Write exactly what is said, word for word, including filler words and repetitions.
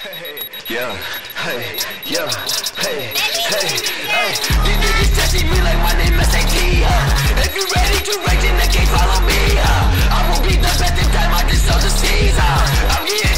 Yeah, hey, yeah, hey, hey, hey. These niggas testing me like my name S A T, uh. If you ready to rage in the game, follow me, uh. I will be the best in time, I just sow the seeds, uh. I'm getting